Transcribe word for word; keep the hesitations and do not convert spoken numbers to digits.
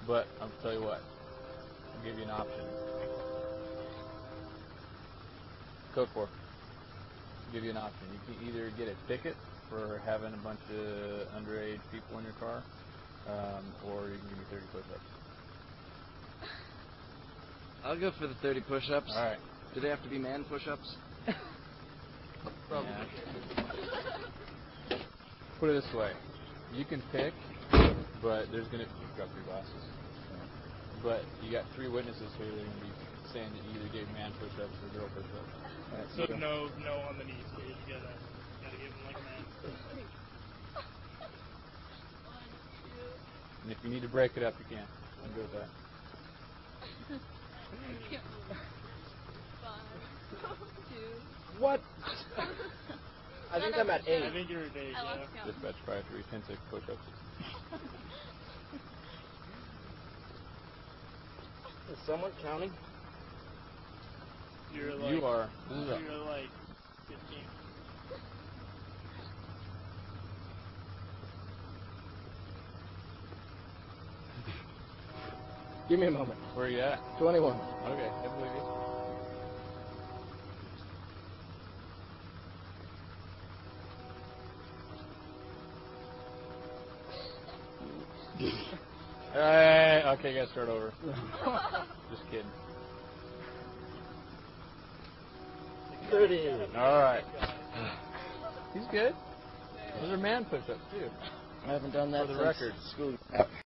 But I'll tell you what. I'll give you an option. Code four. I'll give you an option. You can either get a ticket for having a bunch of underage people in your car, um, or you can give me thirty push-ups. I'll go for the thirty push-ups. All right. Do they have to be man push-ups? Probably. Yeah. Put it this way. You can pick, but there's going to... You've got three glasses. But you got three witnesses here that are going to be saying that you either gave man push-ups or girl push-ups. Right, so no, no on the knees, but you gotta, gotta give them like a man. And if you need to break it up, you can. I'm good with that. What? I think I'm at eight. I think you're at eight, yeah. Dispatch five three, ten six push-ups. Is someone counting? You're like, you are. This is you're like fifteen. Give me a moment. Where are you at? twenty-one. Okay, I believe you. Alright, okay, gotta start over. Just kidding. thirty. Alright. He's good. Those are man push-ups, too. I haven't done that For the since record. school.